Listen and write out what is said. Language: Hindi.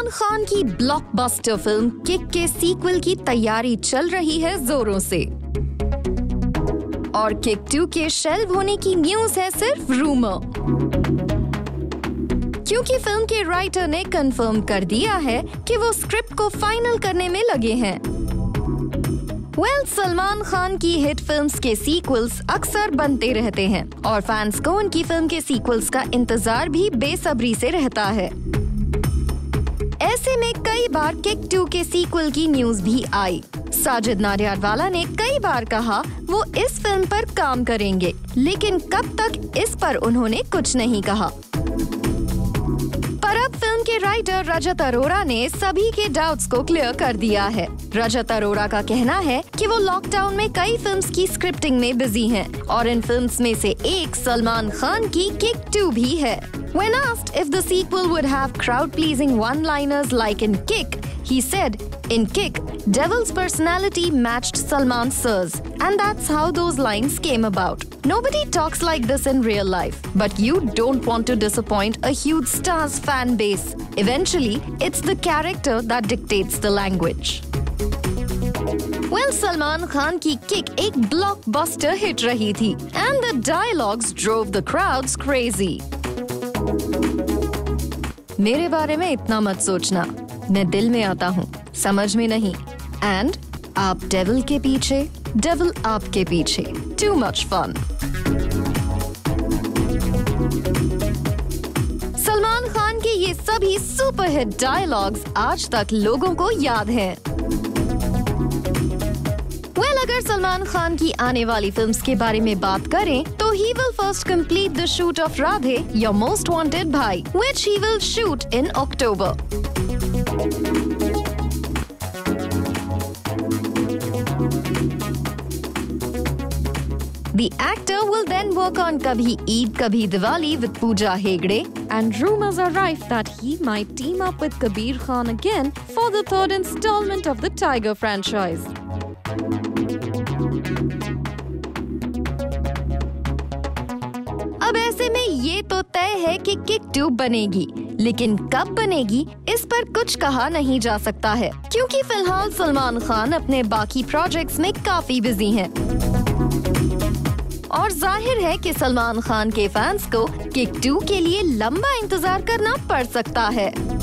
सलमान खान की ब्लॉकबस्टर फिल्म किक के सीक्वल की तैयारी चल रही है जोरों से और किक 2 के शेल्व होने की न्यूज है सिर्फ रूमर, क्योंकि फिल्म के राइटर ने कंफर्म कर दिया है कि वो स्क्रिप्ट को फाइनल करने में लगे हैं। सलमान खान की हिट फिल्म्स के सीक्वल्स अक्सर बनते रहते हैं और फैंस को उनकी फिल्म के सीक्वल्स का इंतजार भी बेसब्री से रहता है। ऐसे में कई बार किक 2 के सीक्वल की न्यूज भी आई। साजिद नाडियाडवाला ने कई बार कहा वो इस फिल्म पर काम करेंगे, लेकिन कब तक इस पर उन्होंने कुछ नहीं कहा। पर अब फिल्म के राइटर रजत अरोरा ने सभी के डाउट्स को क्लियर कर दिया है। रजत अरोरा का कहना है कि वो लॉकडाउन में कई फिल्म्स की स्क्रिप्टिंग में बिजी हैं और इन फिल्म्स में से एक सलमान खान की किक 2 भी है। When asked if the sequel would have crowd-pleasing one-liners like in Kick, he said, "In Kick, Devil's personality matched Salman Sir's, and that's how those lines came about. Nobody talks like this in real life, but you don't want to disappoint a huge star's fan base. Eventually, it's the character that dictates the language." Salman Khan की किक एक ब्लॉकबस्टर हिट रही थी, and the dialogues drove the crowds crazy. मेरे बारे में इतना मत सोचना, मैं दिल में आता हूँ, समझ में नहीं। एंड आप डेविल के पीछे, डेविल आपके पीछे। Too much fun. Salman Khan के ये सभी सुपरहिट डायलॉग्स आज तक लोगों को याद हैं। अगर सलमान खान की आने वाली फिल्म्स के बारे में बात करें तो he will first complete the shoot of Radhe, Your Most Wanted Bhai, which he will shoot in October. The actor will then work on Kabhi Eid Kabhi Diwali with Pooja Hegde, and rumors are rife that he might team up with Kabir Khan again for the third installment of the Tiger franchise. अब ऐसे में ये तो तय है कि किक 2 बनेगी, लेकिन कब बनेगी इस पर कुछ कहा नहीं जा सकता है, क्योंकि फिलहाल सलमान खान अपने बाकी प्रोजेक्ट्स में काफी बिजी हैं। और जाहिर है कि सलमान खान के फैंस को किक 2 के लिए लंबा इंतजार करना पड़ सकता है।